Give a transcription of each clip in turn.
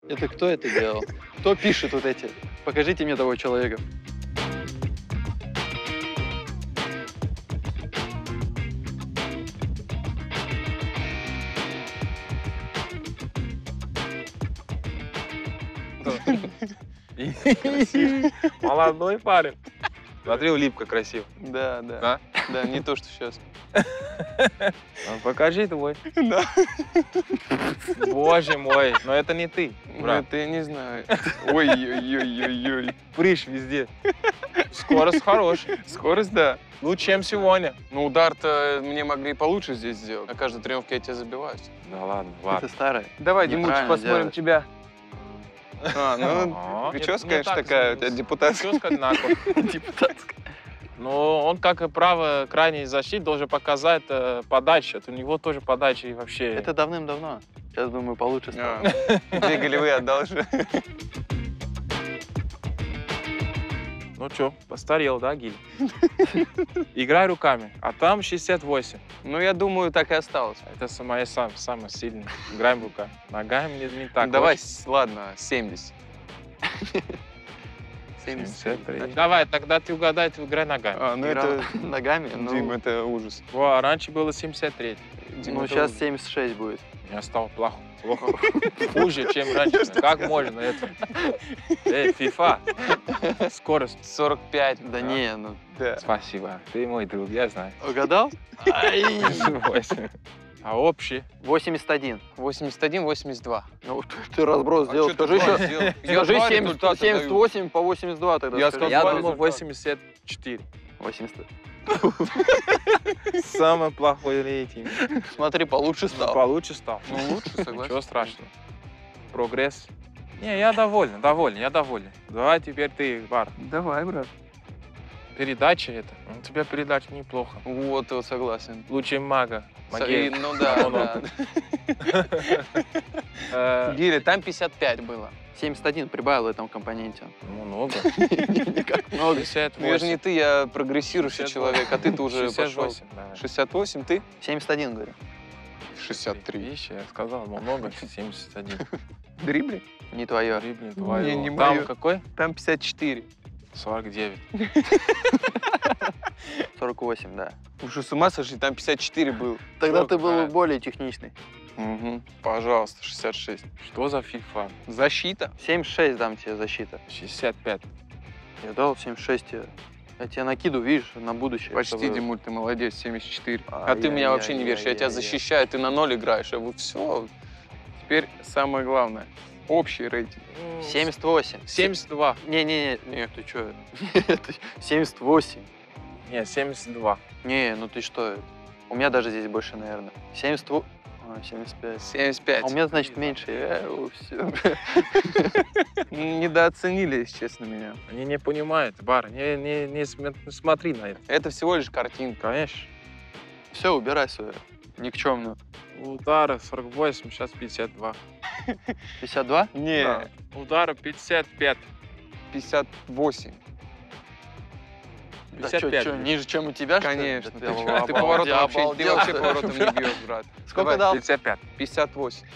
Это кто это делал? Кто пишет вот эти? Покажите мне того человека. Молодой парень. Смотри, улыбка красивая. Да, да. Да? Да, не то, что сейчас. Покажи твой. Да. Боже мой, но это не ты, Ну, брат. это я не знаю. Ой-ой-ой-ой-ой. Прыщ везде. Скорость хорошая. Скорость, да. Лучше, чем сегодня. Ну, удар-то мне могли и получше здесь сделать. На каждой тренировке я тебя забиваюсь. Да ладно, Это ладно. старое. Давай, Димуч, Димуч, посмотрим посмотрим тебя. А, ну, Ага. прическа, Не конечно, так, такая у тебя депутатская. Прическа одинаковая. Депутатская. Но он, как и право крайней защиты, должен показать подачу. У него тоже подача и вообще... Это давным-давно. Сейчас, думаю, получше стало. А. 2 голевые отдал же. Ну что, постарел, да, Гиль? Играй руками, а там 68. Ну, я думаю, так и осталось. Это моя самая сильная. Играем руками. Ногами не так. Давай, очень. ладно, 70. 73. Давай, тогда ты угадай, ты играй ногами. А, ну Играл это... ногами, Дим, ну, это ужас. О, а раньше было 73. Дим, ну это сейчас ужас. 76 будет. У меня стало плохо. Хуже, чем раньше. Как можно это? FIFA. Скорость. 45. Да Да. не, ну, Да. Спасибо. Ты мой друг, я знаю. угадал? Ай! 8. А общий? 81. 81, 82. Ну, ты разброс сделал. Скажи еще, скажи 78 по 82 тогда. Я скажи. сказал, Я два думал результата. 84. 80. Самый плохой рейтинг. Смотри, получше стал. Получше стал. Ну, лучше, согласен. Ничего страшного. Прогресс. Не, я доволен. Давай теперь ты, Бар. Давай, брат. Передача это. У тебя передача неплохо. Вот согласен. Лучше мага. И, ну да, да. Э, Гиля, там 55 было. 71 прибавил в этом компоненте. Много. Никак много. 68. Ну я же не ты, я прогрессирующий 68. человек, а ты-то уже пошел. 68, да. 68, ты? 71, говорю. 63. Видишь, я сказал, много, 71. Дрибли? Не твое. Дрибли Не, твоего. не Там моё. какой? Там 54. 49. 48, да. Уже с ума сошли, там 54 был. Тогда ты Какая? был более техничный. Угу. Пожалуйста, 66. Что за FIFA? Защита. 76 дам тебе защита. 65. Я дал 76 тебе. Я тебе накидываю, видишь, на будущее. Почти, чтобы- Димуль, ты молодец, 74. А ты меня вообще не веришь, я тебя Ай-яй-яй-яй-яй. защищаю, ты на 0 играешь, а вот все. Теперь самое главное. Общий рейтинг. 78. 72. Не-не-не, нет, ты что? 78. Не, 72. Не, ну ты что? У меня даже здесь больше, наверное. 72. 75. 75. А у меня, значит, меньше. Все. Недооценили, если честно, меня. Они не понимают, Бар, не смотри на это. Это всего лишь картинка. Конечно. Все, убирай свою никчемную. Удары 48, сейчас 52. 52? Не, Да. Удары 55. 58. Да 55. что, ниже, чем у тебя, что ли? Конечно. Да Ты, ты чё? обалдел, Ты поворотом вообще, ты обалдел, вообще что ли? поворотом не бьешь, брат. Сколько Давай, дал? 55. 58.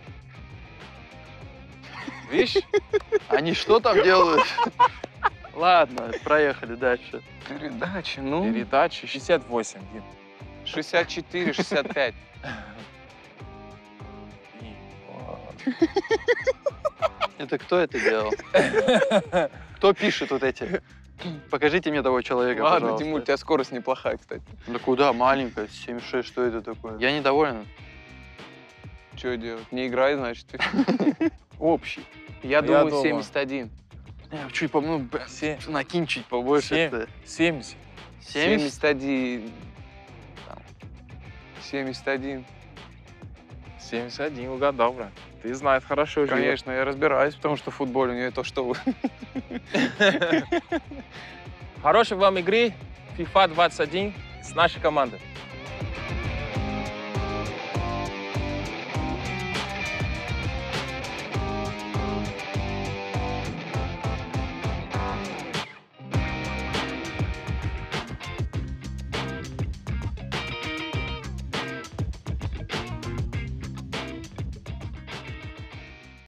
Видишь? Они что там делают? Ладно, проехали дальше. Передача, ну, Передача 68. Дим. 64, 65. Это кто это делал? Кто пишет вот эти? Покажите мне того человека, Ладно, пожалуйста. Димуль, у тебя скорость неплохая, кстати. Да куда? Маленькая, 76, что это такое? Я недоволен. Что делать? Не играй, значит. Общий. Я думаю, думаю, 71. Чуть накинь чуть побольше. 7. 70. 70? 71. 71. 71 угадал, брат. Ты знаешь хорошо. живёшь. Конечно, я разбираюсь, потому что в футболе у нее то, что вы. Хорошей вам игры FIFA 21 с нашей командой.